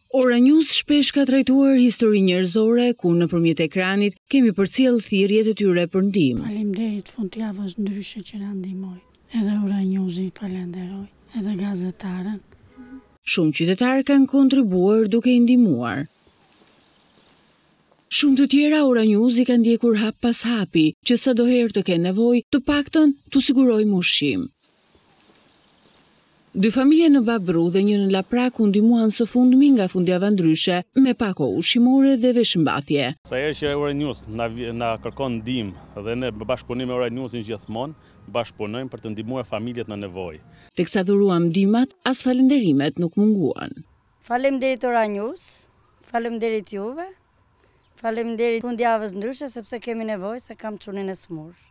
Ora News shpesh ka trajtuar histori njerëzore ku nëpërmjet ekranit kemi përcjell thirrjet e tyre për ndihmë. Faleminderit fundjavës ndryshe që na ndihmoi. Edhe Ora Newsin falenderoj, edhe gazetaren. Shumë qytetarë kanë kontribuar duke i ndihmuar. Shumë të tjera Ora News i kanë ndjekur hap pas hapi, që sadoherë të kenë nevojë, të paktën t'u sigurojmë ushqim. 2 familje në Babru dhe një në Laprak u ndihmuan së fundmi nga fundjava ndryshe me pako ushqimore dhe veshëmbathje. Sa herë që Ora News na kërkon ndihmë dhe ne bashkëpunim me Ora Newsin gjithmonë bashkëpunojmë për të ndihmuar familjet në nevojë. Teksa dhuruam ndihmat, as falenderimet nuk munguan. Faleminderit Ora News, faleminderit juve, faleminderit fundjavës ndryshe sepse kemi nevojë se kam çunin e smur.